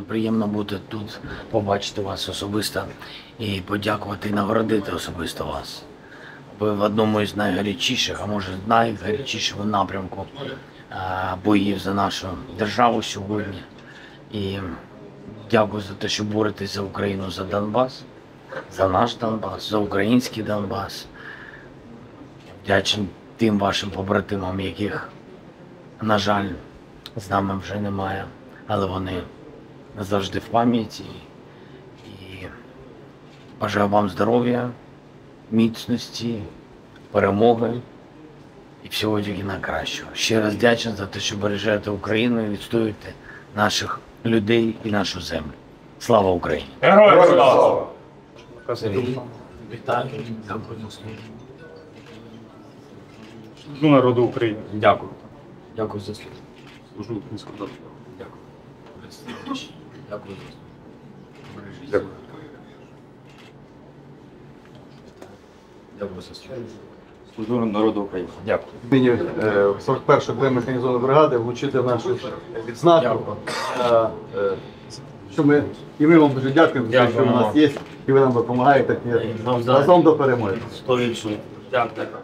Приємно бути тут, побачити вас особисто і подякувати і нагородити особисто вас. Ви в одному із найгарячіших, а може найгарячішого напрямку боїв за нашу державу сьогодні. І дякую за те, що боретесь за Україну, за Донбас, за наш Донбас, за український Донбас. Вдячний тим вашим побратимам, яких, на жаль, з нами вже немає, але вони назавжди в пам'яті. І бажаю вам здоров'я, міцності, перемоги і всього тільки найкращого. Ще раз вдячний за те, що бережете Україну і відстоюєте наших людей і нашу землю. Слава Україні! Героям слава! Вітаю, дякую за службу. Служу народу України. Дякую. Дякую за службу. Служу українському народу. Дякую. Дякую за службу. Дякую. Дякую за службу. Служу народу України. Дякую. Нині 41-ї окремої механізованої бригади влучити нашу відзнаку. Що ми вам дуже дякуємо за те, що ви у нас є, і ви нам допомагаєте. Разом до перемоги. 100%. Дякую.